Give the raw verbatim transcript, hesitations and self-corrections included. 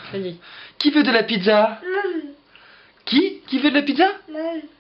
Vas-y. Qui veut de la pizza? Maman. Qui? Qui veut de la pizza? Maman.